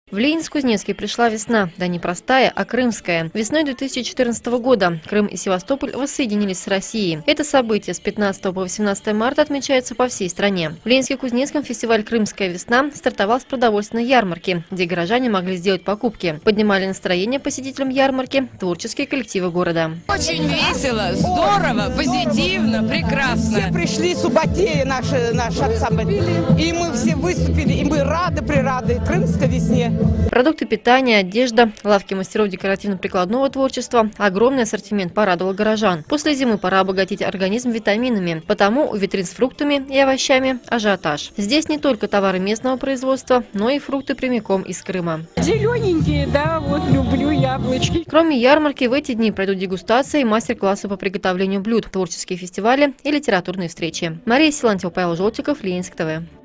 В Ленинск-Кузнецке пришла весна, да не простая, а крымская. Весной 2014 года Крым и Севастополь воссоединились с Россией. Это событие с 15 по 18 марта отмечается по всей стране. В Ленинске-Кузнецком фестиваль «Крымская весна» стартовал с продовольственной ярмарки, где горожане могли сделать покупки. Поднимали настроение посетителям ярмарки творческие коллективы города. Очень весело, здорово, позитивно, прекрасно. Все пришли, субботеи наш ансамбль, и мы все выступили, и мы рады крымской весне. Продукты питания, одежда, лавки мастеров декоративно-прикладного творчества, огромный ассортимент порадовал горожан. После зимы пора обогатить организм витаминами, потому у витрин с фруктами и овощами ажиотаж. Здесь не только товары местного производства, но и фрукты прямиком из Крыма. Зелененькие, да, вот люблю яблочки. Кроме ярмарки, в эти дни пройдут дегустации и мастер-классы по приготовлению блюд, творческие фестивали и литературные встречи. Мария Силантьева, Павел Желтиков, Ленинск ТВ.